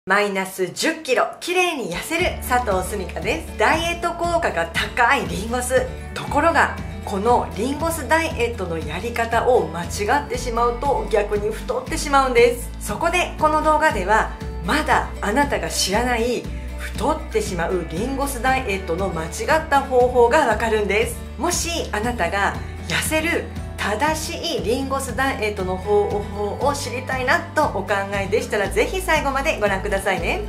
マイナス10キロ綺麗に痩せる佐藤すみかです。ダイエット効果が高いリンゴ酢。ところがこのリンゴ酢ダイエットのやり方を間違ってしまうと逆に太ってしまうんです。そこでこの動画ではまだあなたが知らない太ってしまうリンゴ酢ダイエットの間違った方法がわかるんです。もしあなたが痩せる正しいリンゴ酢ダイエットの方法を知りたいなとお考えでしたら、ぜひ最後までご覧くださいね。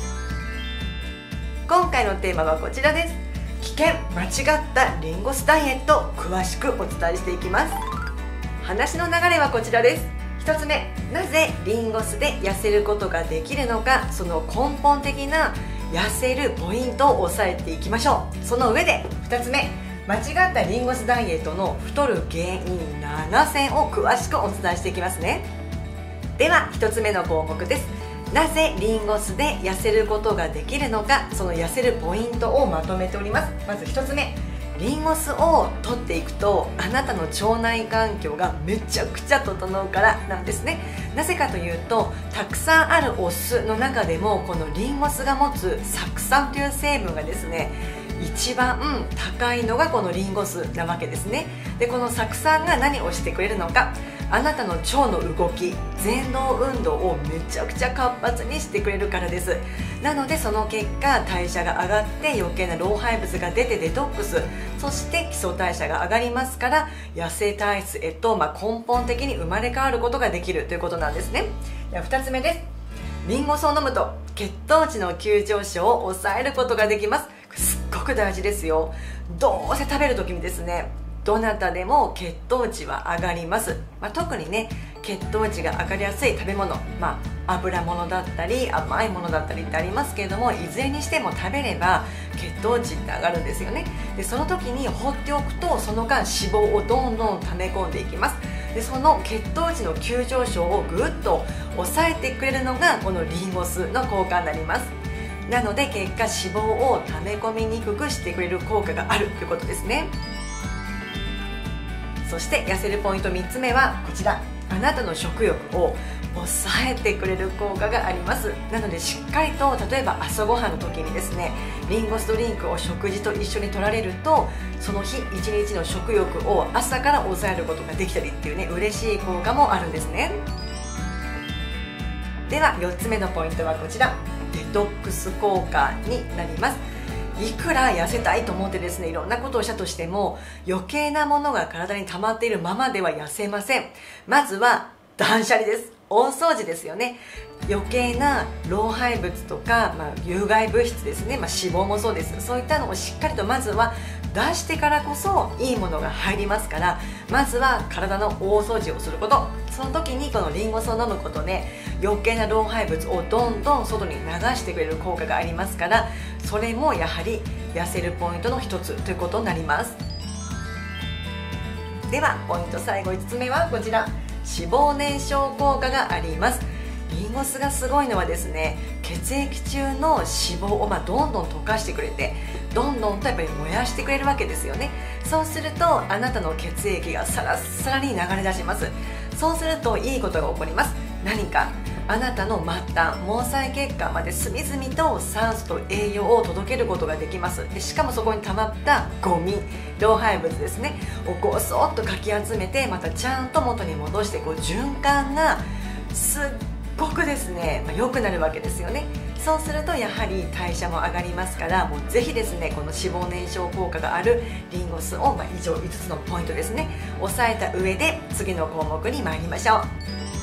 今回のテーマはこちらです。危険間違ったリンゴ酢ダイエット、詳しくお伝えしていきます。話の流れはこちらです。1つ目、なぜリンゴ酢で痩せることができるのか、その根本的な痩せるポイントを押さえていきましょう。その上で2つ目、間違ったリンゴ酢ダイエットの太る原因7選を詳しくお伝えしていきますね。では1つ目の項目です。なぜリンゴ酢で痩せることができるのか、その痩せるポイントをまとめております。まず1つ目、リンゴ酢を取っていくとあなたの腸内環境がめちゃくちゃ整うからなんですね。なぜかというと、たくさんあるお酢の中でもこのリンゴ酢が持つ酢酸という成分がですね、一番高いのがこのリンゴ酢なわけですね。でこの酢酸が何をしてくれるのか、あなたの腸の動き、蠕動運動をめちゃくちゃ活発にしてくれるからです。なのでその結果代謝が上がって余計な老廃物が出てデトックス、そして基礎代謝が上がりますから痩せ体質へと根本的に生まれ変わることができるということなんですね。では2つ目です。リンゴ酢を飲むと血糖値の急上昇を抑えることができます。すっごく大事ですよ。どうせ食べる時にですね、どなたでも血糖値は上がります。特にね、血糖値が上がりやすい食べ物、油物だったり甘いものだったりってありますけれども、いずれにしても食べれば血糖値って上がるんですよね。でその時に放っておくとその間脂肪をどんどん溜め込んでいきます。でその血糖値の急上昇をぐっと抑えてくれるのがこのリンゴ酢の効果になります。なので結果脂肪を溜め込みにくくしてくれる効果があるということですね。そして痩せるポイント3つ目はこちら、あなたの食欲を抑えてくれる効果があります。なのでしっかりと、例えば朝ごはんの時にですね、リンゴ酢ドリンクを食事と一緒に取られると、その日一日の食欲を朝から抑えることができたりっていうね、嬉しい効果もあるんですね。では4つ目のポイントはこちら、デトックス効果になります。いくら痩せたいと思ってですね、いろんなことをしたとしても余計なものが体に溜まっているままでは痩せません。まずは断捨離です。大掃除ですよね。余計な老廃物とか、有害物質ですね、脂肪もそうです。そういったのをしっかりとまずは出してからこそいいものが入りますから、まずは体の大掃除をすること。その時にこのリンゴ酢を飲むことで余計な老廃物をどんどん外に流してくれる効果がありますから、それもやはり痩せるポイントの一つということになります。ではポイント最後5つ目はこちら、脂肪燃焼効果があります。リンゴ酢がすごいのはですね、血液中の脂肪をどんどん溶かしてくれて、どんどんとやっぱり燃やしてくれるわけですよね。そうするとあなたの血液がサラッサラに流れ出します。そうするといいことが起こります。何か、あなたの末端毛細血管まで隅々と酸素と栄養を届けることができます。でしかもそこに溜まったゴミ、老廃物ですねをごそっとかき集めて、またちゃんと元に戻して、循環がすっごくですね、良くなるわけですよね。そうするとやはり代謝も上がりますから、もうぜひですね、この脂肪燃焼効果があるリンゴ酢を以上5つのポイントですね、押さえた上で次の項目に参りましょう。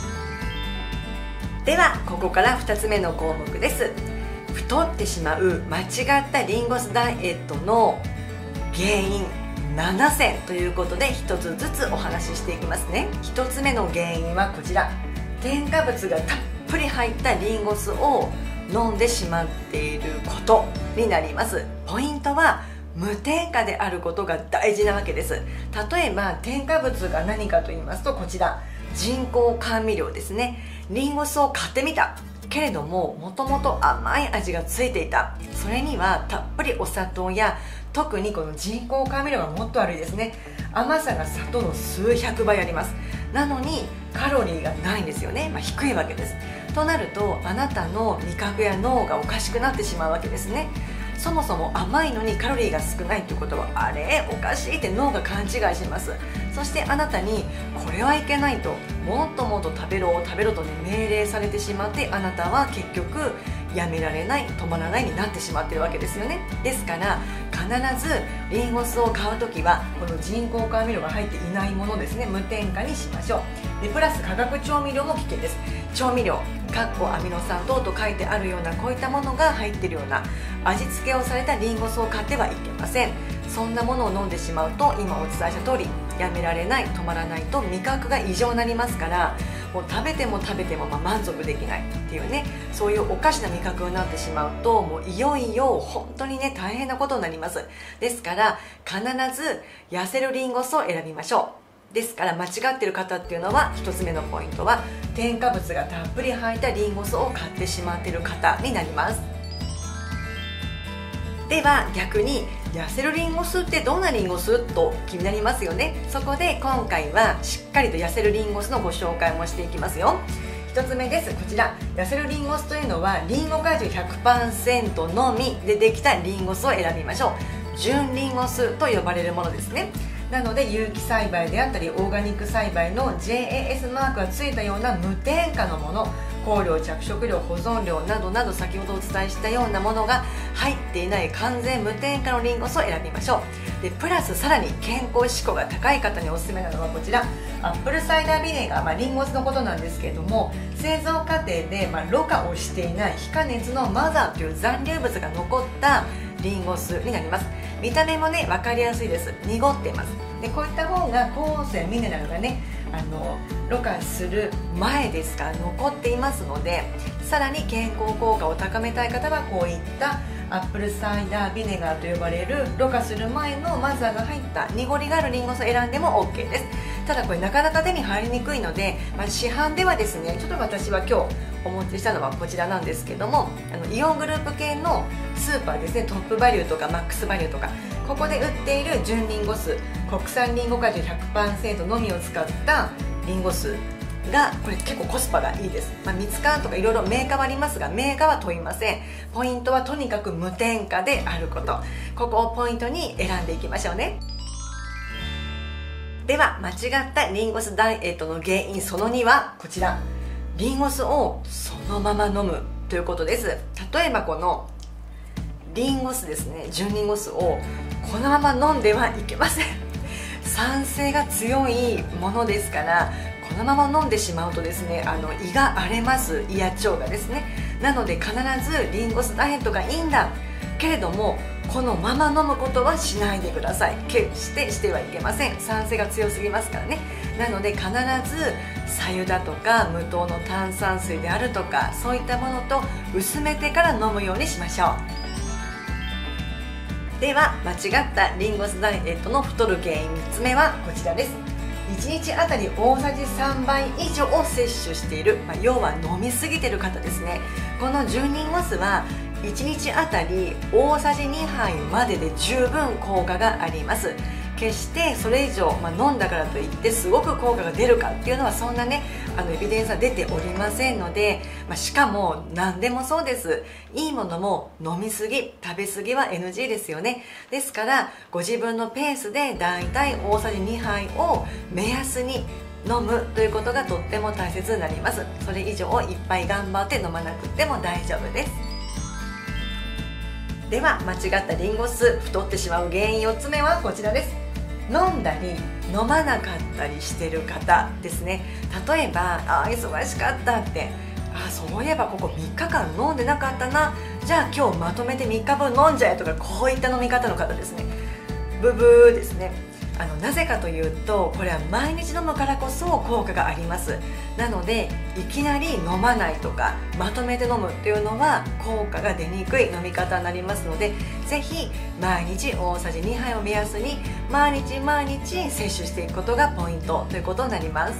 ではここから2つ目の項目です。太ってしまう間違ったリンゴ酢ダイエットの原因7選ということで、1つずつお話ししていきますね。1つ目の原因はこちら、添加物がたっぷり入ったリンゴ酢を飲んでしまっていることになります。ポイントは無添加であることが大事なわけです。例えば添加物が何かと言いますと、こちら人工甘味料ですね。リンゴ酢を買ってみたけれども、もともと甘い味がついていた。それにはたっぷりお砂糖や、特にこの人工甘味料がもっと悪いですね、甘さが砂糖の数百倍あります。なのにカロリーがないんですよね、低いわけです。ととなるとあなたの味覚や脳がおかしくなってしまうわけですね。そもそも甘いのにカロリーが少ないということはあれおかしいって脳が勘違いします。そしてあなたにこれはいけないと、もっともっと食べろ食べろと、ね、命令されてしまって、あなたは結局やめられない、止まらないになってしまっているわけですよね。ですから必ずリンゴ酢を買うときはこの人工甘味料が入っていないものですね、無添加にしましょう。でプラス化学調味料も危険です。調味料アミノ酸等と書いてあるようなこういったものが入っているような味付けをされたリンゴ酢を買ってはいけません。そんなものを飲んでしまうと今お伝えした通りやめられない、止まらないと味覚が異常になりますから、もう食べても満足できないっていうね、そういうおかしな味覚になってしまうともういよいよ本当にね大変なことになります。ですから必ず痩せるリンゴ酢を選びましょう。ですから間違っている方っていうのは、1つ目のポイントは添加物がたっぷり入ったリンゴ酢を買ってしまっている方になります。では逆に痩せるリンゴ酢ってどんなリンゴ酢と気になりますよね。そこで今回はしっかりと痩せるリンゴ酢のご紹介もしていきますよ。1つ目です。こちら痩せるリンゴ酢というのはリンゴ果汁 100% のみでできたリンゴ酢を選びましょう。純リンゴ酢と呼ばれるものですね。なので有機栽培であったりオーガニック栽培の JAS マークがついたような無添加のもの、香料、着色料、保存料などなど先ほどお伝えしたようなものが入っていない完全無添加のリンゴ酢を選びましょう。でプラスさらに健康志向が高い方におすすめなのはこちらアップルサイダービネガー、リンゴ酢のことなんですけれども、製造過程で、ろ過をしていない非加熱のマザーという残留物が残ったリンゴ酢になります。見た目もね分かりやすいです。濁っています。でこういった方が鉱泉ミネラルがねろ過する前ですから残っていますので、さらに健康効果を高めたい方はこういったアップルサイダービネガーと呼ばれるろ過する前のマザーが入った濁りがあるリンゴ酢を選んでも OK です。ただこれなかなか手に入りにくいので、市販ではですね、ちょっと私は今日お持ちしたのはこちらなんですけども、イオングループ系のスーパーですね、トップバリューとかマックスバリューとかここで売っている純リンゴ酢、国産リンゴ果汁 100% のみを使ったリンゴ酢がこれ結構コスパがいいです。ミツカンとかいろいろメーカーはありますが、メーカーは問いません。ポイントはとにかく無添加であること、ここをポイントに選んでいきましょうね。では間違ったリンゴ酢ダイエットの原因その2はこちら、リンゴ酢をそのまま飲むということです。例えばこのリンゴ酢ですね、純リンゴ酢をこのまま飲んではいけません。酸性が強いものですから、このまま飲んでしまうとですね、胃が荒れます。胃や腸がですね。なので必ずリンゴ酢ダイエットがいいんだけれども、このまま飲むことはしないでください。決してはいけません。酸性が強すぎますからね。なので必ず白湯だとか無糖の炭酸水であるとか、そういったものと薄めてから飲むようにしましょう。では間違ったリンゴ酢ダイエットの太る原因3つ目はこちらです。1日あたり大さじ3杯以上を摂取している、要は飲みすぎている方ですね。この純リンゴ酢は1日あたり大さじ2杯までで十分効果があります。決してそれ以上、飲んだからといってすごく効果が出るかっていうのはそんなねエビデンスは出ておりませんので、しかも何でもそうです。いいものも飲みすぎ食べすぎは NG ですよね。ですからご自分のペースでだいたい大さじ2杯を目安に飲むということがとっても大切になります。それ以上いっぱい頑張って飲まなくても大丈夫です。では間違ったリンゴ酢太ってしまう原因4つ目はこちらです。飲んだり飲まなかったりしてる方ですね。例えば忙しかったって、そういえばここ3日間飲んでなかったな、じゃあ今日まとめて3日分飲んじゃえとか、こういった飲み方の方ですね。ブブーですね。なぜかというとこれは毎日飲むからこそ効果があります。なのでいきなり飲まないとかまとめて飲むっていうのは効果が出にくい飲み方になりますので、ぜひ毎日大さじ2杯を目安に毎日摂取していくことがポイントということになります。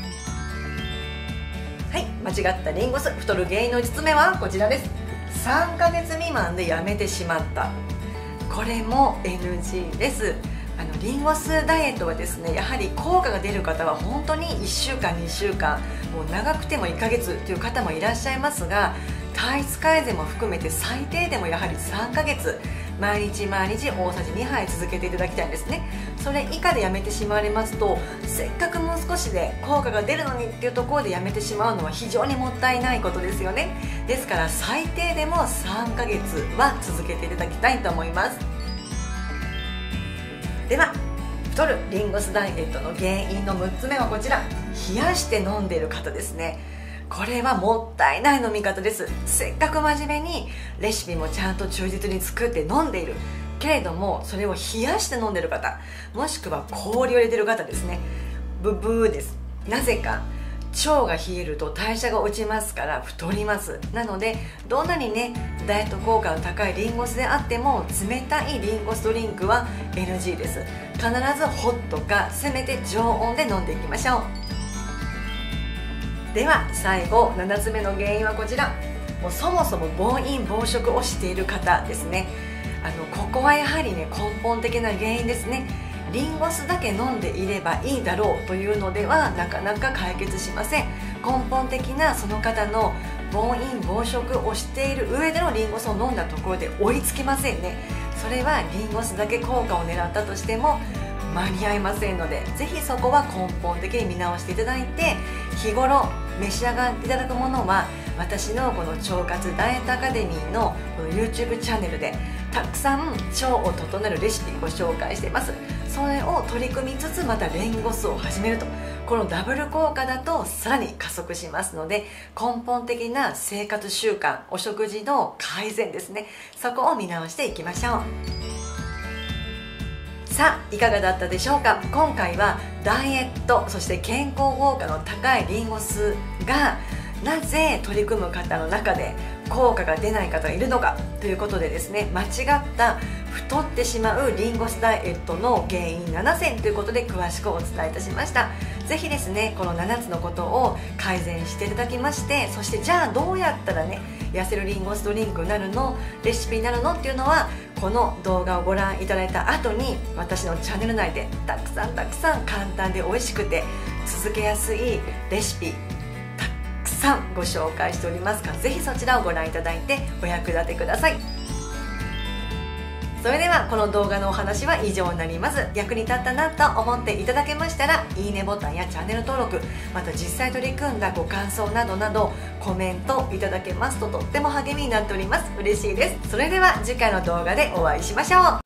はい、間違ったリンゴ酢太る原因の5つ目はこちらです。3ヶ月未満でやめてしまった、これも NG です。 リンゴ酢ダイエットはですね、やはり効果が出る方は本当に1週間2週間、もう長くても1ヶ月という方もいらっしゃいますが、体質改善も含めて最低でもやはり3ヶ月毎日毎日大さじ2杯続けていただきたいんですね。それ以下でやめてしまわれますと、せっかくもう少しで効果が出るのにっていうところでやめてしまうのは非常にもったいないことですよね。ですから最低でも3ヶ月は続けていただきたいと思います。では、太るリンゴ酢ダイエットの原因の6つ目はこちら、冷やして飲んでいる方ですね。これはもったいない飲み方です。せっかく真面目にレシピもちゃんと忠実に作って飲んでいるけれども、それを冷やして飲んでいる方、もしくは氷を入れている方ですね。ブブーです。なぜか腸が冷えると代謝が落ちますから太ります。なのでどんなにねダイエット効果の高いリンゴ酢であっても、冷たいリンゴ酢ドリンクは NG です。必ずホットかせめて常温で飲んでいきましょう。では最後7つ目の原因はこちら、もうそもそも暴飲暴食をしている方ですね。ここはやはりね根本的な原因ですね。リンゴ酢だけ飲んでいればいいだろうというのではなかなか解決しません。根本的なその方の暴飲暴食をしている上でのリンゴ酢を飲んだところで追いつきませんね。それはリンゴ酢だけ効果を狙ったとしても間に合いませんので、ぜひそこは根本的に見直していただいて、日頃召し上がっていただくものは私のこの腸活ダイエットアカデミーのこの YouTube チャンネルでたくさん腸を整えるレシピご紹介しています。それを取り組みつつまたリンゴ酢を始めると、このダブル効果だとさらに加速しますので、根本的な生活習慣、お食事の改善ですね、そこを見直していきましょう。さあいかがだったでしょうか。今回はダイエット、そして健康効果の高いリンゴ酢がなぜ取り組む方の中で効果が出ない方がいるのかということでですね、間違った太ってしまうリンゴ酢ダイエットの原因7選ということで詳しくお伝えいたしました。ぜひですねこの7つのことを改善していただきまして、そしてじゃあどうやったらね痩せるリンゴ酢ドリンクになるの、レシピになるのっていうのは、この動画をご覧いただいた後に私のチャンネル内でたくさん簡単で美味しくて続けやすいレシピたくさんご紹介しておりますから、ぜひそちらをご覧いただいてお役立てください。それではこの動画のお話は以上になります。役に立ったなと思っていただけましたら、いいねボタンやチャンネル登録、また実際取り組んだご感想などなどコメントいただけますととっても励みになっております。嬉しいです。それでは次回の動画でお会いしましょう。